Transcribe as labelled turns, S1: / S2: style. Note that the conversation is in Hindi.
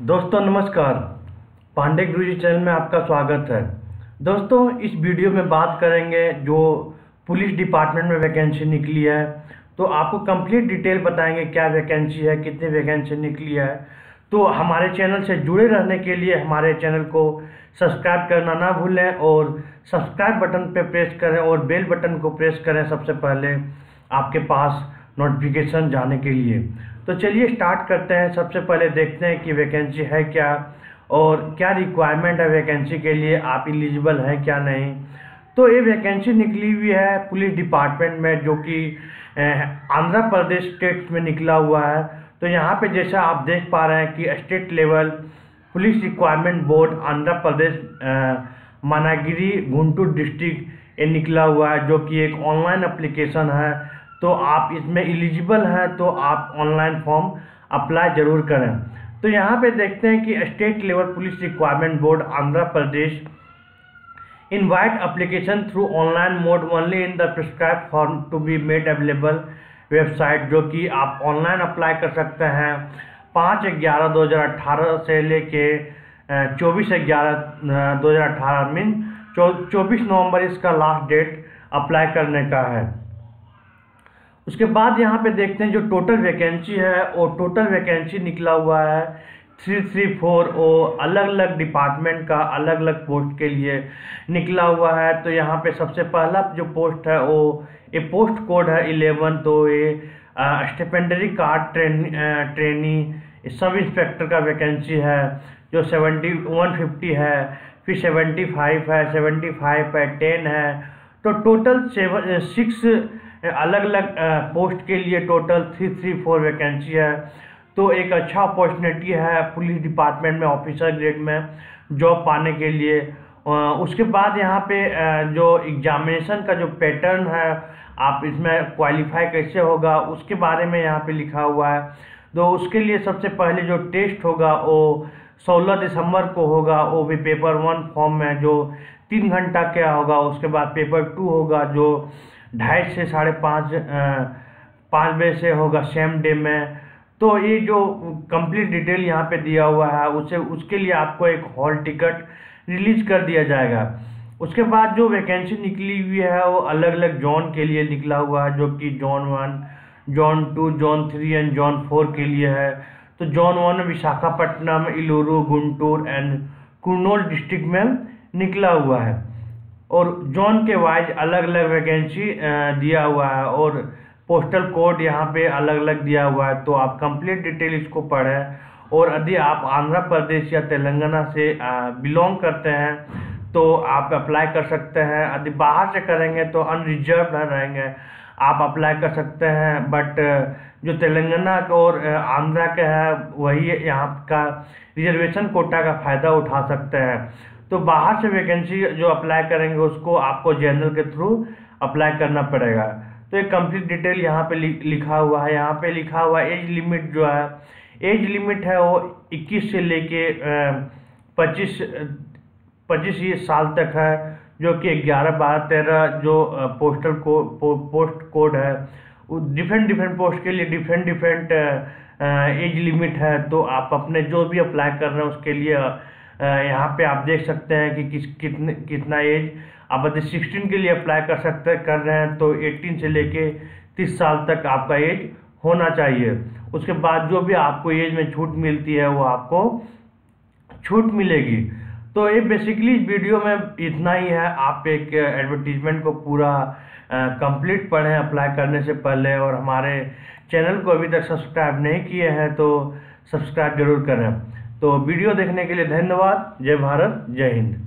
S1: दोस्तों नमस्कार। पांडे गुरुजी चैनल में आपका स्वागत है। दोस्तों इस वीडियो में बात करेंगे जो पुलिस डिपार्टमेंट में वैकेंसी निकली है, तो आपको कंप्लीट डिटेल बताएंगे क्या वैकेंसी है, कितनी वैकेंसी निकली है। तो हमारे चैनल से जुड़े रहने के लिए हमारे चैनल को सब्सक्राइब करना ना भूलें और सब्सक्राइब बटन पर प्रेस करें और बेल बटन को प्रेस करें सबसे पहले आपके पास नोटिफिकेशन जाने के लिए। तो चलिए स्टार्ट करते हैं। सबसे पहले देखते हैं कि वैकेंसी है क्या और क्या रिक्वायरमेंट है वैकेंसी के लिए, आप एलिजिबल हैं क्या नहीं। तो ये वैकेंसी निकली हुई है पुलिस डिपार्टमेंट में, जो कि आंध्र प्रदेश स्टेट में निकला हुआ है। तो यहाँ पे जैसा आप देख पा रहे हैं कि state level police requirement board Andhra Pradesh मनागिरी गुंटूर डिस्ट्रिक्ट ये निकला हुआ है, जो कि एक ऑनलाइन एप्लीकेशन है। तो आप इसमें एलिजिबल हैं तो आप ऑनलाइन फॉर्म अप्लाई जरूर करें। तो यहाँ पे देखते हैं कि state level police requirement board Andhra Pradesh invite application through online mode only in the prescribed form to be made available website, जो कि आप ऑनलाइन अप्लाई कर सकते हैं 5/11/2018 से लेके 24/11/2018 मीन 24 नवंबर इसका लास्ट डेट अप्लाई करने का है। उसके बाद यहाँ पे देखते हैं जो टोटल वैकेंसी है, और टोटल वैकेंसी निकला हुआ है 334। और अलग अलग डिपार्टमेंट का अलग अलग पोस्ट के लिए निकला हुआ है। तो यहाँ पे सबसे पहला जो पोस्ट है वो ये पोस्ट कोड है 11। तो ये stipendiary cadet trainee sub inspector का वैकेंसी है, जो 150 है, फिर 75 है, 75 है, 10 है। तो टोटल 6 अलग अलग पोस्ट के लिए टोटल 334 वैकेंसी है। तो एक अच्छा अपॉर्चुनिटी है पुलिस डिपार्टमेंट में ऑफिसर ग्रेड में जॉब पाने के लिए। उसके बाद यहाँ पे जो एग्जामिनेशन का जो पैटर्न है, आप इसमें क्वालिफाई कैसे होगा उसके बारे में यहाँ पे लिखा हुआ है। तो उसके लिए सबसे पहले जो टेस्ट होगा वो 16 दिसंबर को होगा, वो भी पेपर 1 फॉर्म में जो 3 घंटा क्या होगा। उसके बाद पेपर 2 होगा जो 2:30 से 5:30 बजे से होगा सेम डे में। तो ये जो कंप्लीट डिटेल यहाँ पे दिया हुआ है उसके लिए आपको एक हॉल टिकट रिलीज कर दिया जाएगा। उसके बाद जो वैकेंसी निकली हुई है वो अलग अलग जोन के लिए निकला हुआ है, जो कि zone 1, zone 2, zone 3 and zone 4 के लिए है। तो जोन 1 में विशाखापट्टनम, इलूरू, गुंटूर एंड कुर्नूल डिस्ट्रिक्ट में निकला हुआ है। और जोन के वाइज अलग अलग वैकेंसी दिया हुआ है और पोस्टल कोड यहाँ पे अलग अलग दिया हुआ है। तो आप कंप्लीट डिटेल इसको पढ़ें। और यदि आप आंध्र प्रदेश या तेलंगाना से बिलोंग करते हैं तो आप अप्लाई कर सकते हैं। यदि बाहर से करेंगे तो अनरिजर्व रहेंगे, आप अप्लाई कर सकते हैं। बट जो तेलंगाना और आंध्रा के है वही यहाँ का रिजर्वेशन कोटा का फ़ायदा उठा सकते हैं। तो बाहर से वैकेंसी जो अप्लाई करेंगे उसको आपको जनरल के थ्रू अप्लाई करना पड़ेगा। तो एक कंप्लीट डिटेल यहाँ पे लिखा हुआ है। यहाँ पे लिखा हुआ एज लिमिट जो है, एज लिमिट है वो 21 से लेके 25 साल तक है, जो कि 11, 12, 13 जो पोस्ट कोड है डिफरेंट पोस्ट के लिए डिफरेंट एज लिमिट है। तो आप अपने जो भी अप्लाई कर रहे हैं उसके लिए यहाँ पे आप देख सकते हैं कि कितना एज आप यदि 16 के लिए अप्लाई कर रहे हैं तो 18 से लेके 30 साल तक आपका एज होना चाहिए। उसके बाद जो भी आपको एज में छूट मिलती है वो आपको छूट मिलेगी। तो ये बेसिकली वीडियो में इतना ही है। आप एक एडवर्टीजमेंट को पूरा कंप्लीट पढ़ें अप्लाई करने से पहले, और हमारे चैनल को अभी तक सब्सक्राइब नहीं किए हैं तो सब्सक्राइब जरूर करें। तो वीडियो देखने के लिए धन्यवाद। जय भारत, जय हिंद।